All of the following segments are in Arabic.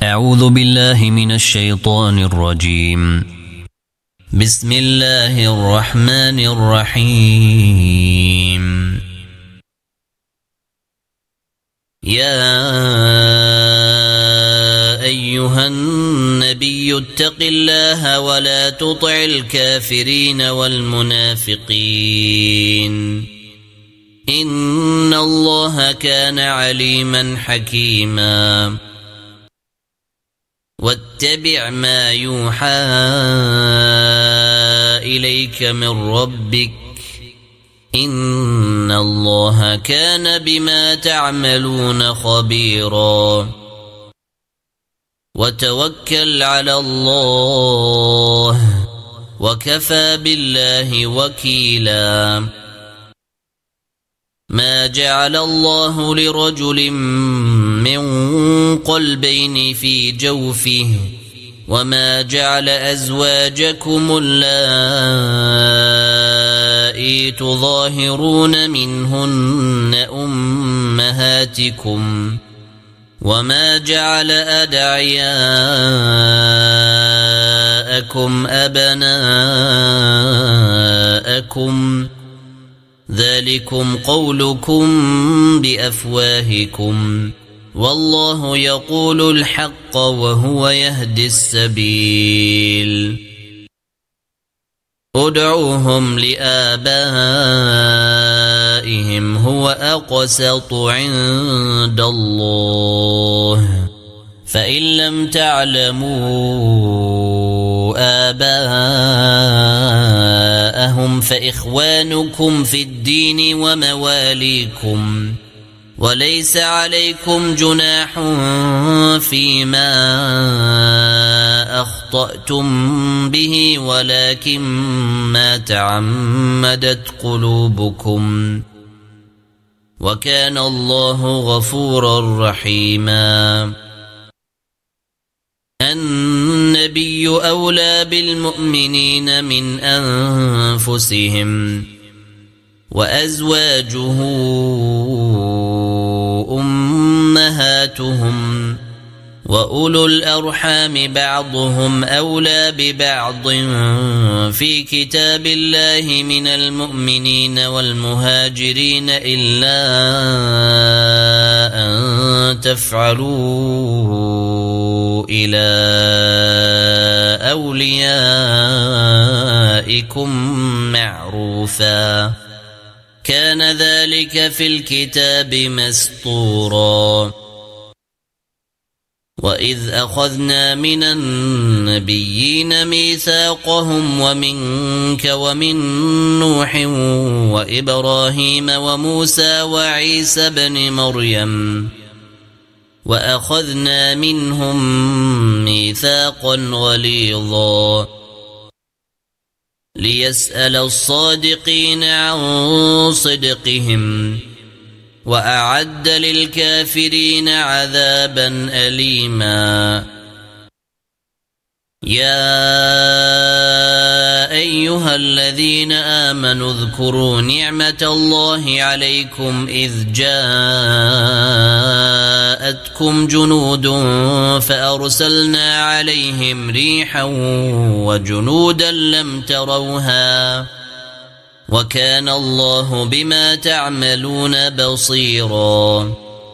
أعوذ بالله من الشيطان الرجيم. بسم الله الرحمن الرحيم. يا أيها النبي اتق الله ولا تطع الكافرين والمنافقين إن الله كان عليما حكيما. واتبع ما يوحى إليك من ربك إن الله كان بما تعملون خبيرا. وتوكل على الله وكفى بالله وكيلا. ما جعل الله لرجل من قلبين في جوفه وما جعل أزواجكم اللائي تظاهرون منهن أمهاتكم وما جعل أدعياءكم أبناءكم ذلكم قولكم بأفواهكم والله يقول الحق وهو يهدي السبيل. ادعوهم لآبائهم هو أقسط عند الله فإن لم تعلموا آباءهم فإخوانكم في الدين ومواليكم وليس عليكم جناح فيما أخطأتم به ولكن ما تعمدت قلوبكم وكان الله غفورا رحيما. النبي أولى بالمؤمنين من أنفسهم وأزواجه أمهاتهم وأولو الأرحام بعضهم أولى ببعض في كتاب الله من المؤمنين والمهاجرين إلا أن تفعلوا إلى أوليائكم معروفا كان ذلك في الكتاب مسطورا. وإذ أخذنا من النبيين ميثاقهم ومنك ومن نوح وإبراهيم وموسى وعيسى بن مريم وأخذنا منهم ميثاقا غليظا ليسأل الصادقين عن صدقهم وأعد للكافرين عذابا أليما. يا أيها الذين آمنوا اذكروا نعمة الله عليكم إذ جاءتكم جنود فأرسلنا عليهم ريحا وجنودا لم تروها وكان الله بما تعملون بصيرا.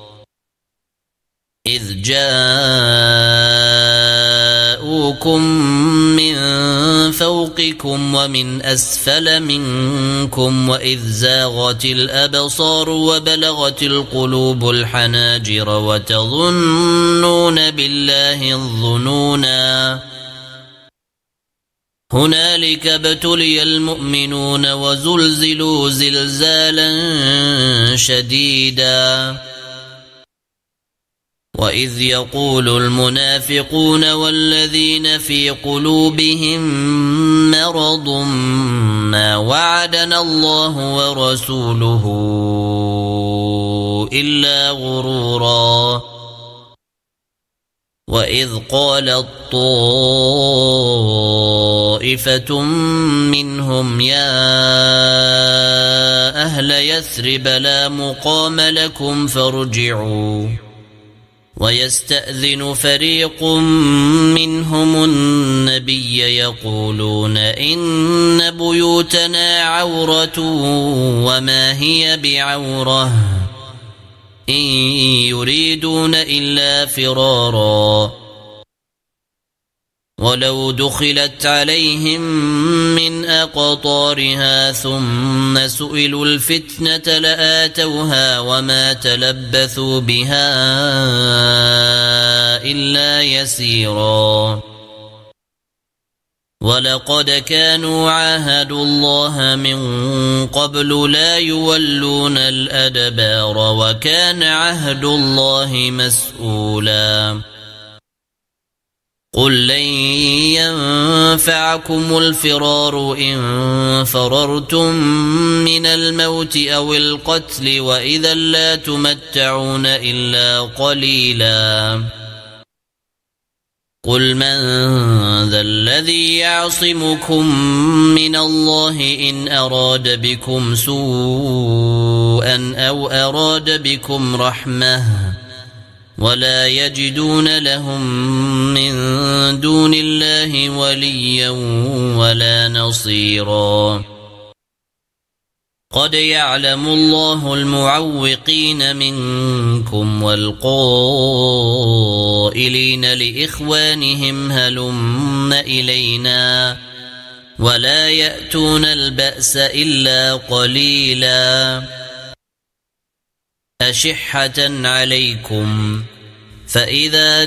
إذ جاءوكم من فوقكم ومن أسفل منكم وإذ زاغت الأبصار وبلغت القلوب الحناجر وتظنون بالله الظنونا هنالك ابتلي المؤمنون وزلزلوا زلزالا شديدا. وإذ يقول المنافقون والذين في قلوبهم مرض ما وعدنا الله ورسوله إلا غرورا. وإذ قالت طائفة منهم يا أهل يثرب لا مقام لكم فارجعوا ويستأذن فريق منهم النبي يقولون إن بيوتنا عورة وما هي بعورة إن يريدون إلا فرارا ولو دخلت عليهم من أقطارها ثم سئلوا الفتنة لآتوها وما تلبثوا بها إلا يسيرا ولقد كانوا عاهدوا الله من قبل لا يولون الأدبار وكان عهد الله مسؤولا قل لن ينفعكم الفرار إن فررتم من الموت أو القتل وإذا لا تمتعون إلا قليلا قل من ذا الذي يعصمكم من الله إن أراد بكم سوءا أو أراد بكم رحمة ولا يجدون لهم من دون الله وليا ولا نصيرا قد يعلم الله المعوقين منكم والقائلين لإخوانهم هلم إلينا ولا يأتون البأس إلا قليلا أشحة عليكم فإذا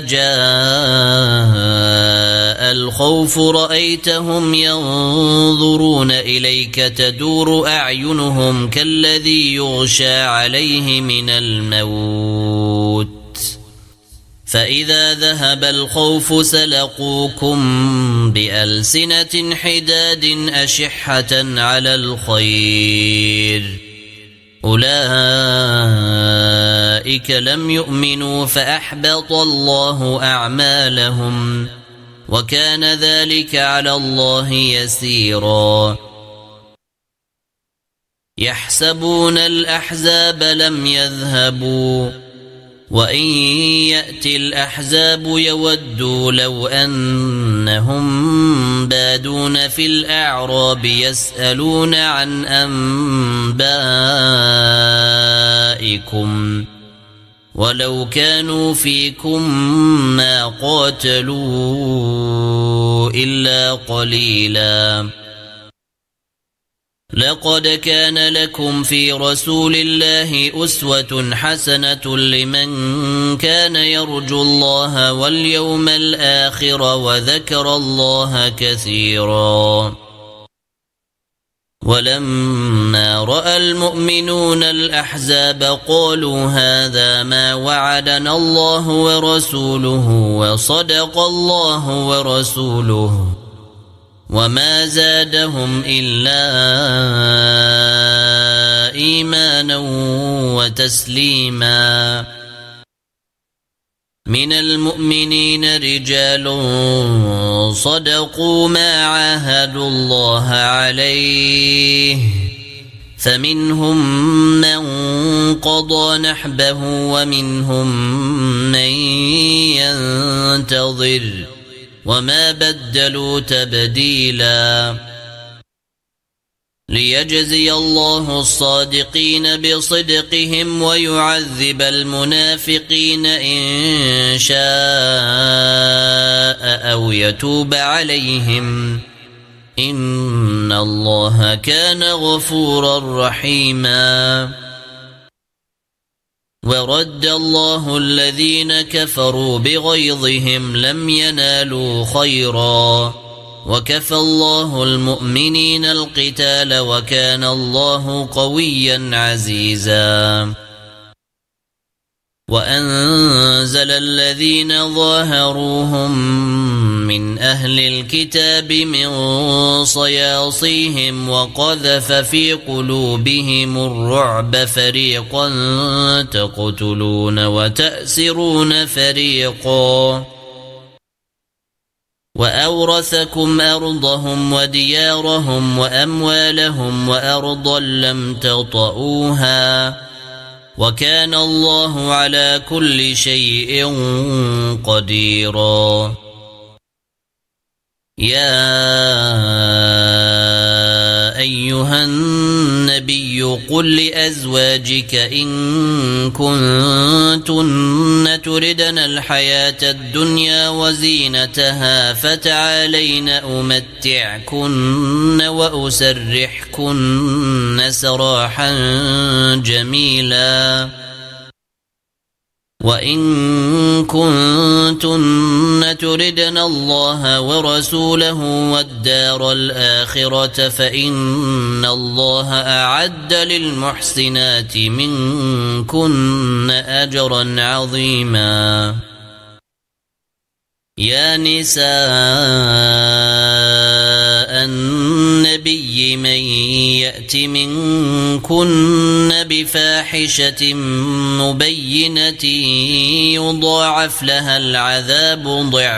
جاء الخوف رأيتهم ينظرون إليك تدور أعينهم كالذي يغشى عليه من الموت فإذا ذهب الخوف سلقوكم بألسنة حداد أشحة على الخير أولئك لم يؤمنوا فأحبط الله أعمالهم وكان ذلك على الله يسيرا يحسبون الأحزاب لم يذهبوا وإن يأتي الأحزاب يودوا لو أنهم بادون في الأعراب يسألون عن أنبائكم ولو كانوا فيكم ما قاتلوا إلا قليلا لقد كان لكم في رسول الله أسوة حسنة لمن كان يرجو الله واليوم الآخر وذكر الله كثيرا ولما رأى المؤمنون الأحزاب قالوا هذا ما وعدنا الله ورسوله وصدق الله ورسوله وما زادهم إلا إيمانا وتسليما من المؤمنين رجال صدقوا ما عاهدوا الله عليه فمنهم من قضى نحبه ومنهم من ينتظر وما بدلوا تبديلا ليجزي الله الصادقين بصدقهم ويعذب المنافقين إن شاء أو يتوب عليهم إن الله كان غفورا رحيما ورد الله الذين كفروا بغيظهم لم ينالوا خيرا وكفى الله المؤمنين القتال وكان الله قويا عزيزا وأنزل الذين ظاهروهم من أهل الكتاب من صياصيهم وقذف في قلوبهم الرعب فريقا تقتلون وتأسرون فريقا وأورثكم أرضهم وديارهم وأموالهم وأرضا لم تطئوها وكان الله على كل شيء قديرا. يا أيها النبي قل لأزواجك إن كنتن تردن الحياة الدنيا وزينتها فتعالين أمتعكن وأسرحكن سراحا جميلا. وإن كنتن تردن الله ورسوله والدار الآخرة فإن الله أعد للمحسنات منكن أجرا عظيما. يا نساء النبي من يأت منكن بفاحشة مبينة يضاعف لها العذاب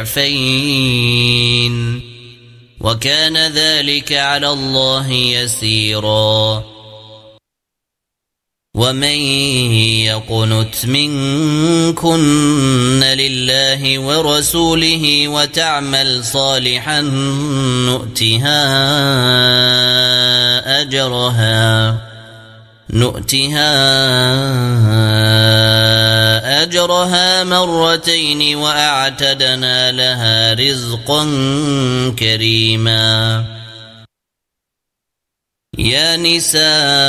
ضعفين وكان ذلك على الله يسيرا. ومن يقنت منكن لله ورسوله وتعمل صالحا نؤتها أجرها مرتين وأعتدنا لها رزقا كريما. يا نساء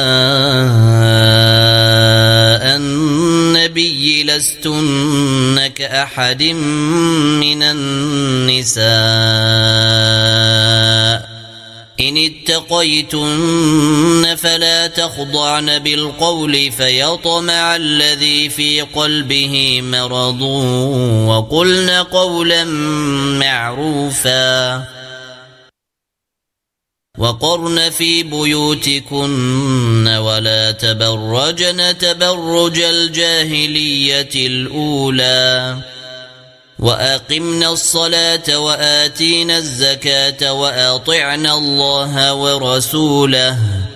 النبي لستن كأحد من النساء إن اتقيتن فلا تخضعن بالقول فيطمع الذي في قلبه مرض وقلن قولا معروفا. وقرن في بيوتكن ولا تبرجن تبرج الجاهلية الأولى وأقمنا الصلاة وآتينا الزكاة وأطعنا الله ورسوله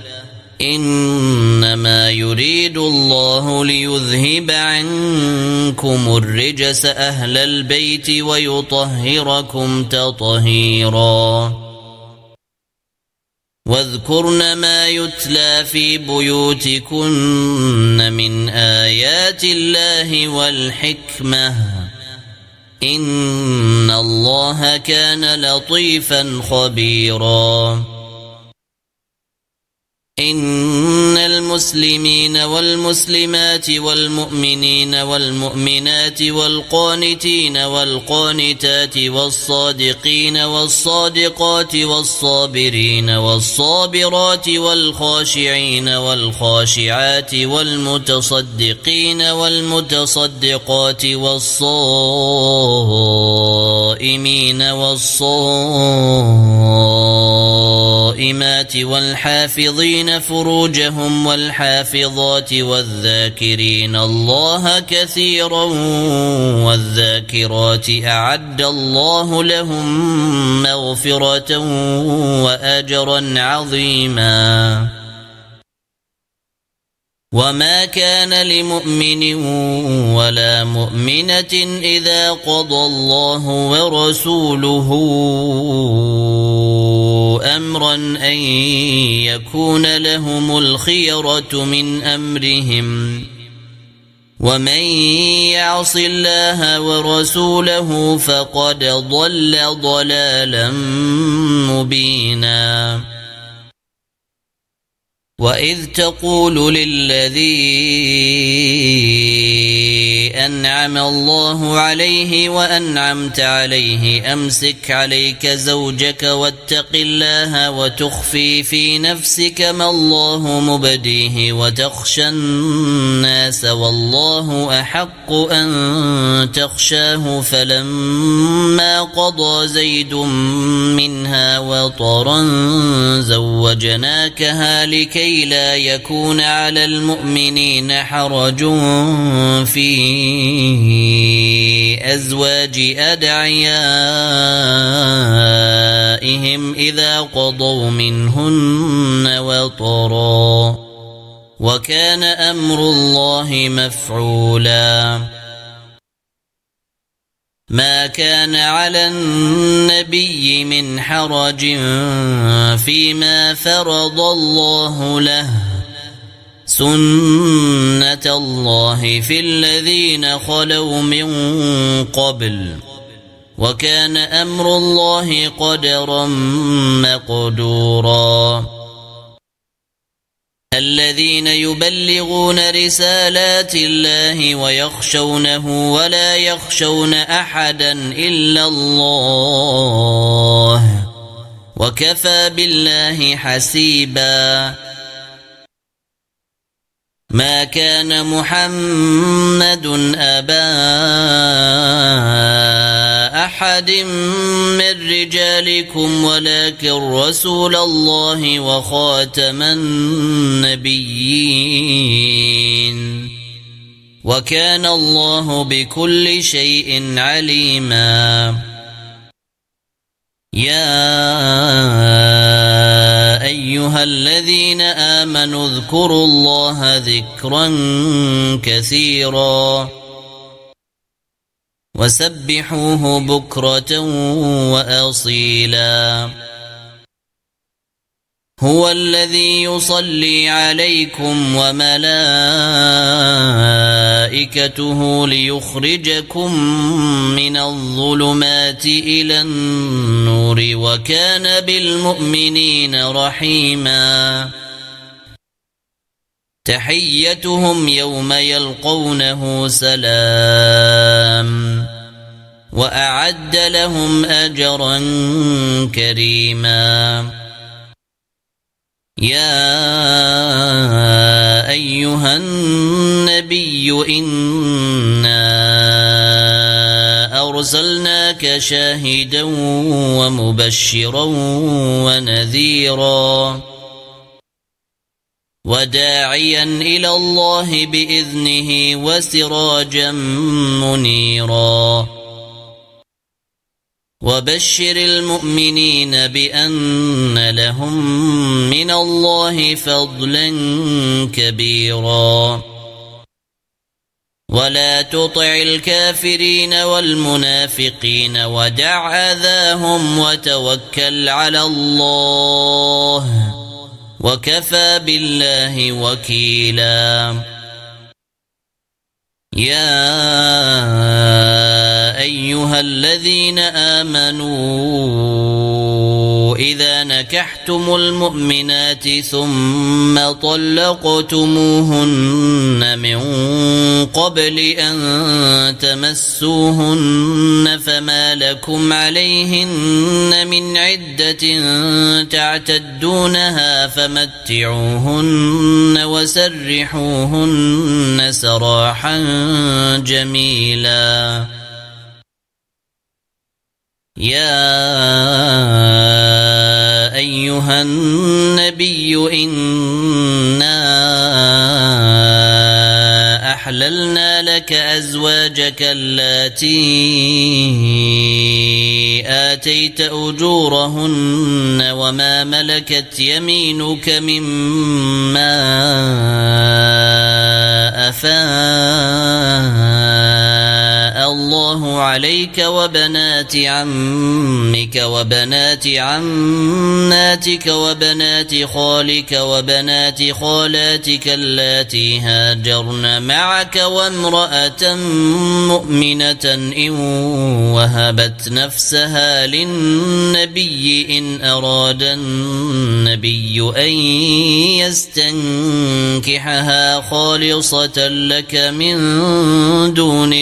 إنما يريد الله ليذهب عنكم الرجس أهل البيت ويطهركم تطهيرا. واذكرن ما يتلى في بيوتكن من آيات الله والحكمة إن الله كان لطيفا خبيرا. إن المسلمين والمسلمات والمؤمنين والمؤمنات والقانتين والقانتات والصادقين والصادقات والصابرين والصابرات والخاشعين والخاشعات والمتصدقين والمتصدقات والصائمين والصائمات والحافظين فروجهم والحافظات والذاكرين الله كثيرا والذاكرات أعد الله لهم مغفرة وأجرا عظيما. وما كان لمؤمن ولا مؤمنة إذا قضى الله ورسوله أمرا أن يكون لهم الخيرة من أمرهم ومن يعص الله ورسوله فقد ضل ضلالا مبينا. وإذ تقول للذي أنعم الله عليه وأنعمت عليه أمسك عليك زوجك واتق الله وتخفي في نفسك ما الله مبديه وتخشى الناس والله أحق أن تخشاه فلما قضى زيد منها وطرا زوجناكها لكي لا يكون على المؤمنين حرج في أزواج أدعيائهم إذا قضوا منهن وطرا وكان أمر الله مفعولا ما كان على النبي من حرج فيما فرض الله له سنة الله في الذين خلوا من قبل وكان أمر الله قدرا مقدورا الذين يبلغون رسالات الله ويخشونه ولا يخشون أحدا إلا الله وكفى بالله حسيبا ما كان محمد أبا أحد من رجالكم ولكن رسول الله وخاتم النبيين وكان الله بكل شيء عليما يا أيها الذين آمنوا اذكروا الله ذكرا كثيرا وسبحوه بكرة وأصيلا هو الذي يصلي عليكم وملائكته ليخرجكم من الظلمات إلى النور وكان بالمؤمنين رحيما تحيتهم يوم يلقونه سلام وأعد لهم أجرا كريما يا أيها النبي إنا أرسلناك شاهدا ومبشرا ونذيرا وداعيا إلى الله بإذنه وسراجا منيرا وبشر المؤمنين بأن لهم من الله فضلا كبيرا ولا تطع الكافرين والمنافقين ودع أذاهم وتوكل على الله وكفى بالله وكيلا يا أيها الذين آمنوا إذا نكحتم المؤمنات ثم طلقتموهن من قبل أن تمسوهن فما لكم عليهن من عدة تعتدونها فمتعوهن وسرحوهن سراحا جميلا يا أيها النبي إنا أحللنا لك أزواجك اللاتي آتيت أجورهن وما ملكت يمينك مما أفاء الله عليك وبنات عمك وبنات عماتك وبنات خالك وبنات خالاتك اللاتي هاجرن معك وامرأة مؤمنة إن وهبت نفسها للنبي إن أراد النبي أن يستنكحها خالصة لك من دون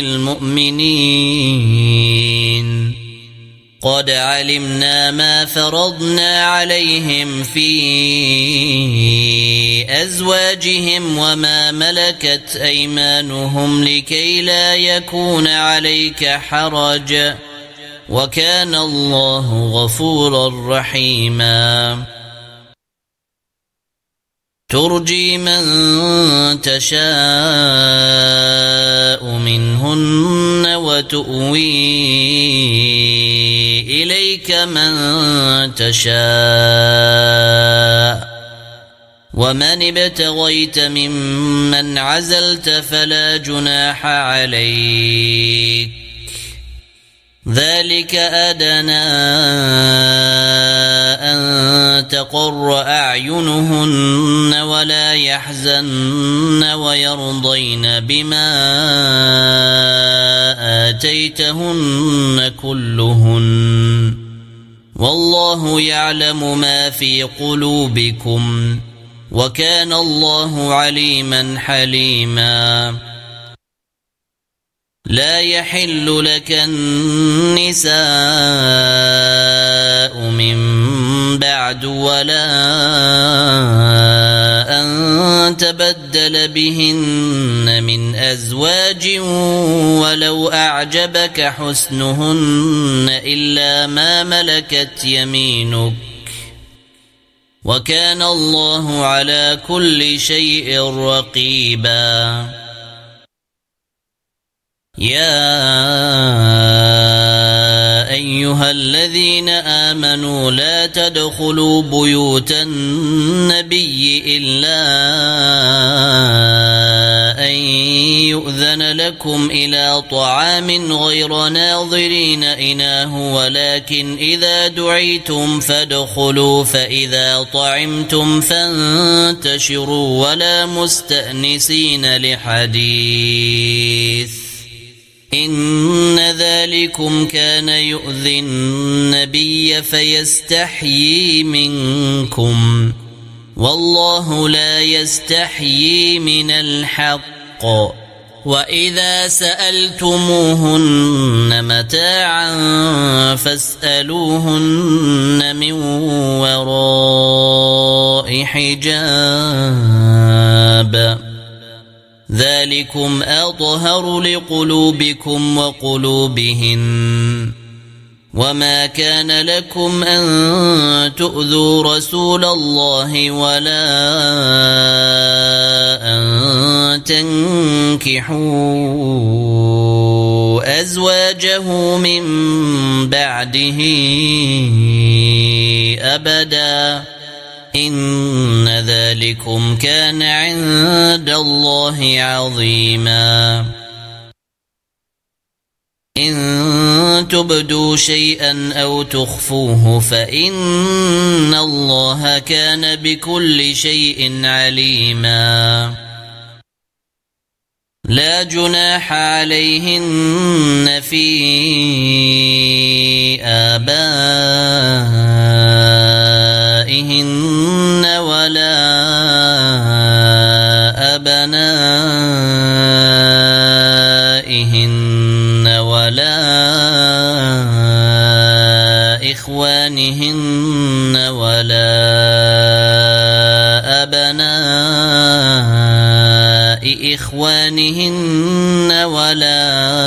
المؤمنين قد علمنا ما فرضنا عليهم في أزواجهم وما ملكت أيمانهم لكي لا يكون عليك حرج وكان الله غفورا رحيما ترجي من تشاء منهن وتؤوي إليك من تشاء ومن ابتغيت ممن عزلت فلا جناح عليك ذلك أدنى أن تقر أعينهن ولا يحزن ويرضين بما آتيتهن كلهن والله يعلم ما في قلوبكم وكان الله عليما حليما لا يحل لك النساء من بعد ولا أن تبدل بهن من أزواج ولو أعجبك حسنهن إلا ما ملكت يمينك وكان الله على كل شيء رقيبا يا أيها الذين آمنوا لا تدخلوا بيوت النبي إلا أن يؤذن لكم إلى طعام غير ناظرين إناه ولكن إذا دعيتم فادخلوا فإذا طعمتم فانتشروا ولا مستأنسين لحديث إن ذلكم كان يؤذي النبي فيستحيي منكم والله لا يستحيي من الحق وإذا سألتموهن متاعا فاسألوهن من وراء حجاب ذلكم أطهر لقلوبكم وقلوبهن وما كان لكم أن تؤذوا رسول الله ولا أن تنكحوا أزواجه من بعده أبدا إن ذلكم كان عند الله عظيما إن تبدوا شيئا أو تخفوه فإن الله كان بكل شيء عليما لا جناح عليهن في آبائهن ولا أبنائهن ولا إخوانهن ولا أبناء إخوانهن ولا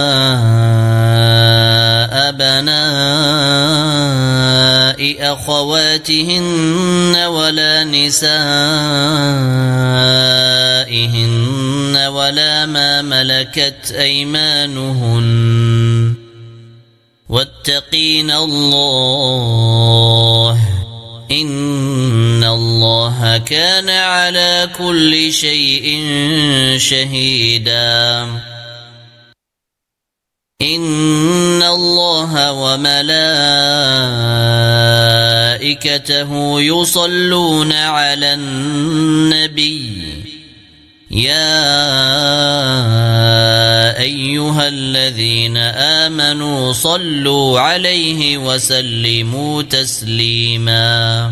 أبناء أخواتهن ولا نسائهن ولا ما ملكت أيمانهن واتقين الله إن الله كان على كل شيء شهيدا إن الله وملائكته يصلون على النبي يا أيها الذين آمنوا صلوا عليه وسلموا تسليما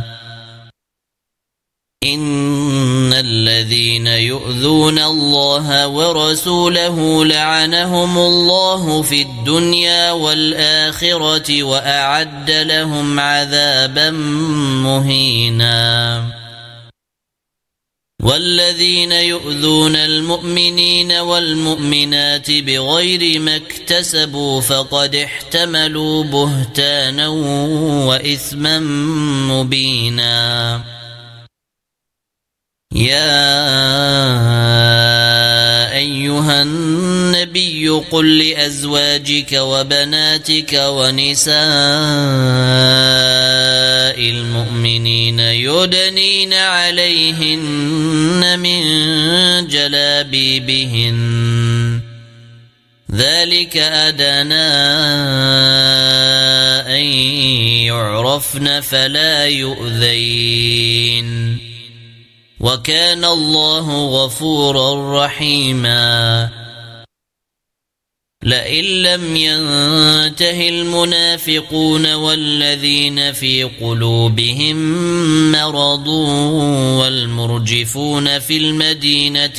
إن الذين يؤذون الله ورسوله لعنهم الله في الدنيا والآخرة وأعد لهم عذابا مهينا والذين يؤذون المؤمنين والمؤمنات بغير ما اكتسبوا فقد احتملوا بهتانا وإثما مبينا يا أيها النبي قل لأزواجك وبناتك ونساء المؤمنين يدنين عليهن من جلابيبهن ذلك أدنى أن يعرفن فلا يؤذين وكان الله غفورا رحيما لئن لم ينته المنافقون والذين في قلوبهم مرض والمرجفون في المدينة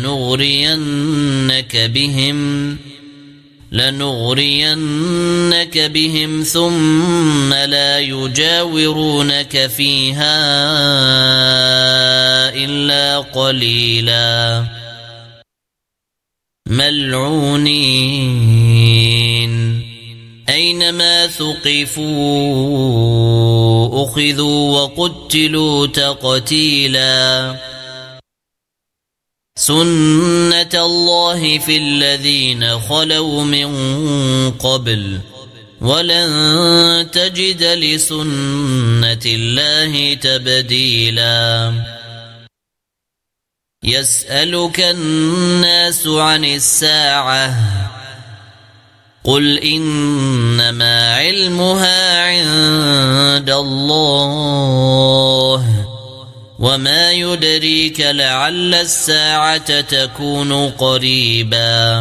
لنغرينك بهم ثم لا يجاورونك فيها إلا قليلا ملعونين أينما ثقفوا أخذوا وقتلوا تقتيلا سنة الله في الذين خلوا من قبل ولن تجد لسنة الله تبديلا يسألك الناس عن الساعة قل إنما علمها عند الله وما يدريك لعل الساعة تكون قريبا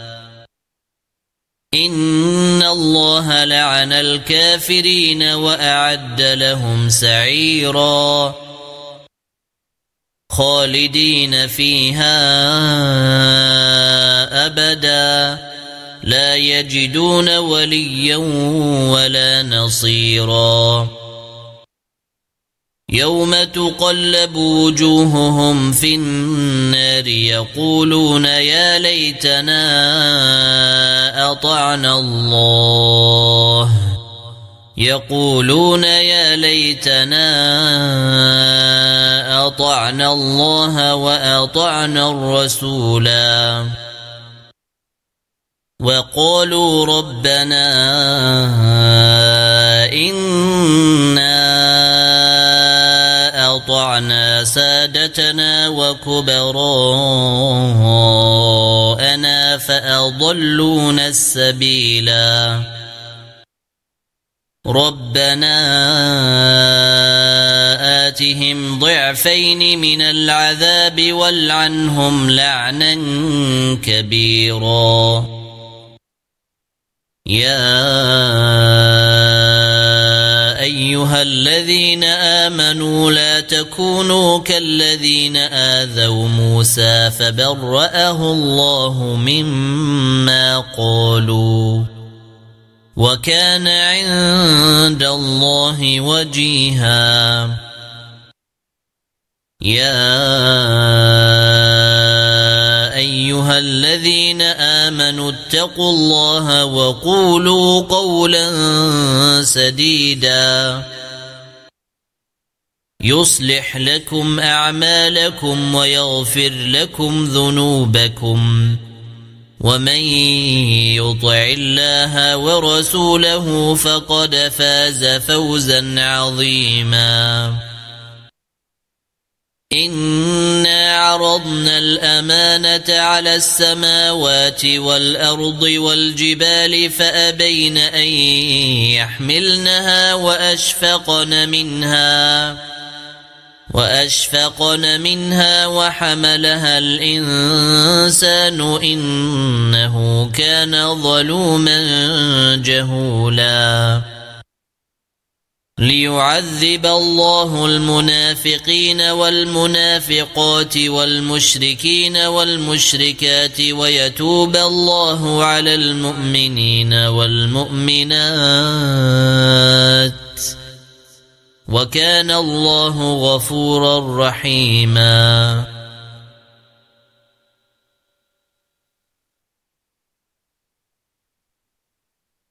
إن الله لعن الكافرين وأعد لهم سعيرا خالدين فيها أبدا لا يجدون وليا ولا نصيرا يوم تقلب وجوههم في النار يقولون يا ليتنا أطعنا الله وأطعنا الرسولا وقالوا ربنا إنا أطعنا سادتنا وكبراءنا فأضلونا السبيلا ربنا آتهم ضعفين من العذاب والعنهم لعنا كبيرا يا أيها الذين آمنوا لا تكونوا كالذين آذوا موسى فبرأه الله مما قالوا وكان عند الله وجيها يا أيها الذين آمنوا اتقوا الله وقولوا قولا سديدا يصلح لكم أعمالكم ويغفر لكم ذنوبكم ومن يطع الله ورسوله فقد فاز فوزا عظيما إنا عرضنا الأمانة على السماوات والأرض والجبال فأبين أن يحملنها وأشفقن منها وحملها الإنسان إنه كان ظلوما جهولا ليعذب الله المنافقين والمنافقات والمشركين والمشركات ويتوب الله على المؤمنين والمؤمنات وكان الله غفورا رحيما